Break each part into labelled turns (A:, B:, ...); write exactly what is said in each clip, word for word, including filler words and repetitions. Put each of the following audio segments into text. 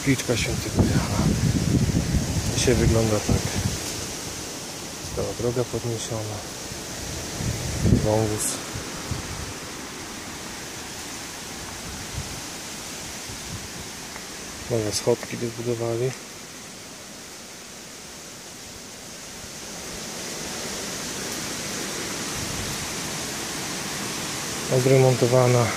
A: kapliczka świętego Jana. Dzisiaj wygląda tak. Stała droga podniesiona. Wąwóz. Nowe schodki wybudowali. Odremontowana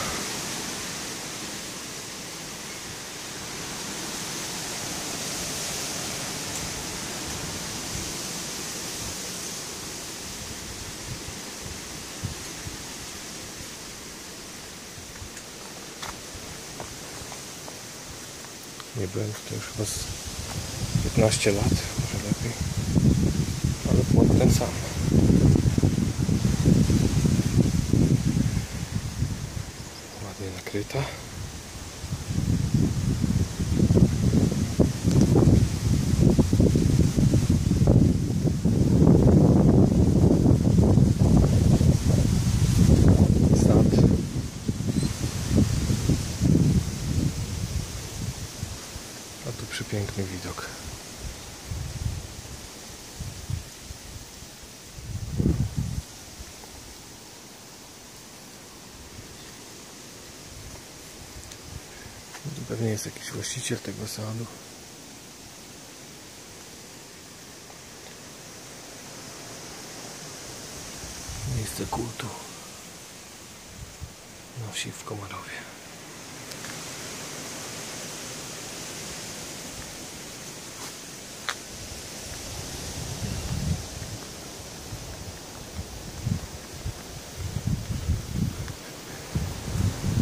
A: nie byłem tutaj już chyba z piętnaście lat, może lepiej, ale płot ten sam. Ładnie nakryta. Sad. A tu przepiękny widok. Tu pewnie jest jakiś właściciel tego sadu. Miejsce kultu na wsi w Komarowie.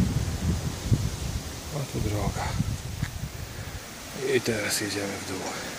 A: A tu droga. I teraz jedziemy w dół.